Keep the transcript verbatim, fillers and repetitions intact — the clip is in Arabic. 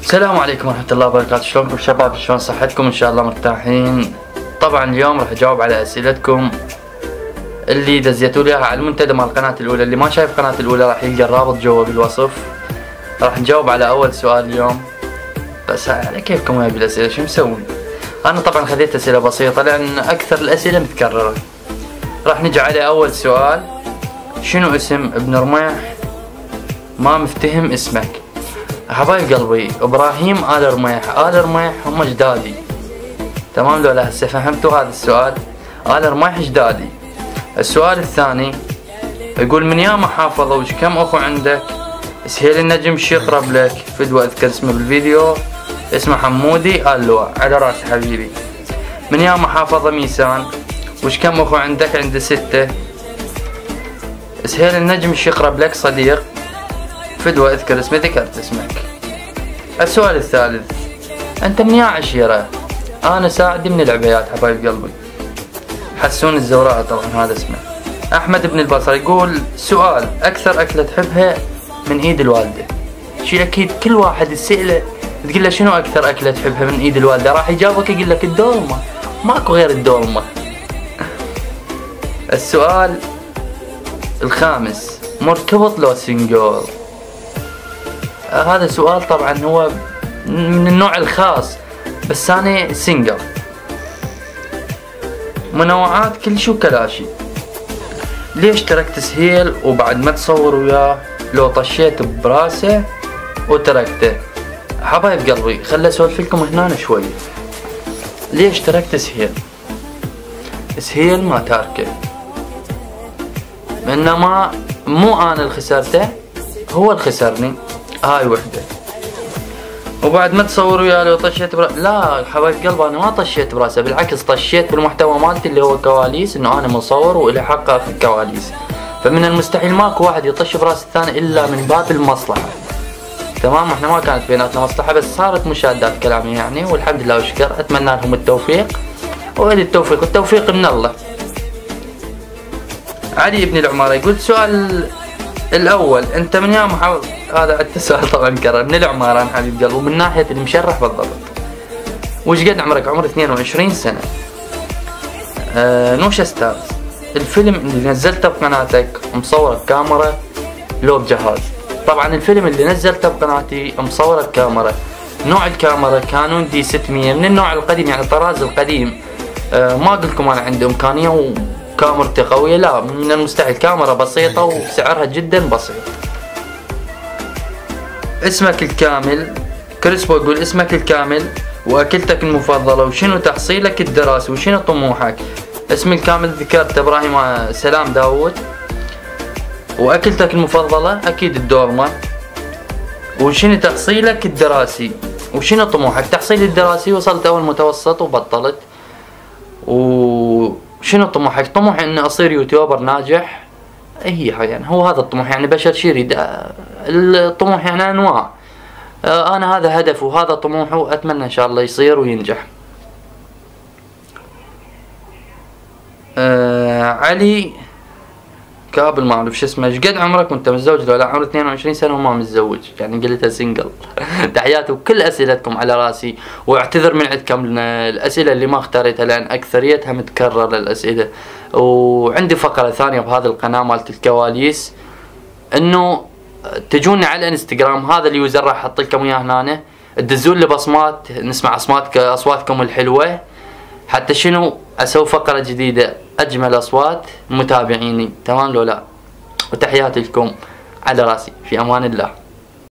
السلام عليكم ورحمة الله وبركاته. شلونكم شباب؟ شلون صحتكم؟ ان شاء الله مرتاحين. طبعا اليوم راح اجاوب على اسئلتكم اللي دزيتوا لي اياها على المنتدى مال القناة الاولى. اللي ما شايف القناة الاولى راح يلقى الرابط جوا بالوصف. راح نجاوب على اول سؤال اليوم، بس على كيفكم وياي بالاسئلة. شو مسوي؟ انا طبعا خذيت اسئلة بسيطة لان اكثر الاسئلة متكررة. راح نجي على اول سؤال. شنو اسم ابن رميح؟ ما مفتهم اسمك. حبايب قلبي، ابراهيم آل رميح، آل رميح هم اجدادي، تمام لو لا؟ هسه فهمتوا هذا السؤال؟ آل رميح اجدادي. السؤال الثاني يقول من يا محافظة وش كم اخو عندك؟ سهيل النجم شي يقرب لك؟ فدوى اذكر اسمه بالفيديو، اسمه حمودي آل لواء، على راسي حبيبي. من يا محافظة ميسان وش كم اخو عندك؟ عندي ستة. سهيل النجم شي يقرب لك؟ صديق، فدوى اذكر اسمه، ذكرت اسمك. السؤال الثالث، انت من يا عشيرة؟ انا ساعدي من العبيات حبايب قلبي. حسون الزوراء طبعا هذا اسمه. احمد بن البصر يقول سؤال، اكثر اكلة تحبها من ايد الوالدة؟ شي اكيد كل واحد يسأله تقول له شنو اكثر اكلة تحبها من ايد الوالدة راح يجاوبك يقول لك الدولمة، ماكو غير الدولمة. السؤال الخامس، مرتبط لو سنجول؟ هذا سؤال طبعا هو من النوع الخاص، بس انا سنجل. منوعات كل شو كلاشي. ليش تركت سهيل وبعد ما تصور وياه؟ لو طشيت براسه وتركته. حبايب قلبي خلي اسولف لكم هنا شوي. ليش تركت سهيل؟ سهيل ما تاركه، انما مو انا اللي خسرته، هو اللي خسرني. هاي وحدة. وبعد ما تصور وياه لو طشيت براسه، لا حبايب قلبي انا ما طشيت براسه، بالعكس طشيت بالمحتوى مالتي اللي هو كواليس، انه انا مصور والي حقه في الكواليس. فمن المستحيل ماكو واحد يطش براس الثاني الا من باب المصلحة، تمام؟ احنا ما كانت بيناتنا مصلحة، بس صارت مشادات كلامي يعني، والحمد لله وشكر. اتمنى لهم التوفيق، والي التوفيق، والتوفيق من الله. علي بن العمارة يقول سؤال الاول، انت من يا محافظ؟ هذا عدت سؤال طبعا كرر. من العمارة انا حبيب قلبي، ومن ناحية المشرح بالضبط. وش قد عمرك؟ عمري اثنين وعشرين سنة. آه نوش استاذ، الفيلم اللي نزلته بقناتك مصوره بكاميرا لو بجهاز؟ طبعا الفيلم اللي نزلته بقناتي مصوره بكاميرا. نوع الكاميرا كانون دي ستمية من النوع القديم، يعني الطراز القديم. آه ما اقول لكم انا عندي امكانية وكاميرتي قوية، لا، من المستحيل. كاميرا بسيطة وسعرها جدا بسيط. اسمك الكامل؟ كريسبو يقول اسمك الكامل واكلتك المفضلة وشنو تحصيلك الدراسي وشنو طموحك؟ اسمي الكامل ذكرت ابراهيم سلام داوود. واكلتك المفضلة اكيد الدولمة. وشنو تحصيلك الدراسي وشنو طموحك؟ تحصيلي الدراسي وصلت اول متوسط وبطلت. وشنو طموحك؟ طموحي اني اصير يوتيوبر ناجح. هي يعني هو هذا الطموح، يعني بشر شي يريد. الطموح يعني انواع، انا هذا هدف وهذا طموحه، واتمنى ان شاء الله يصير وينجح. آه علي كابل ما اعرف شو اسمه، ايش قد عمرك وانت متزوج؟ لو لا، عمري اثنين وعشرين سنة وما متزوج، يعني قلتها سنجل. تحياتي وكل اسئلتكم على راسي، واعتذر من عندكم الاسئله اللي ما اختاريتها لان اكثريتها متكرر الاسئله. وعندي فقره ثانيه بهذه القناه مالت الكواليس، انه تجوني على الانستغرام، هذا اليوزر راح احط لكم اياه هنا، تدزون لي بصمات نسمع اصوات اصواتكم الحلوه، حتى شنو اسوي فقره جديده اجمل اصوات متابعيني، تمام لو لا؟ وتحياتي لكم على راسي، في امان الله.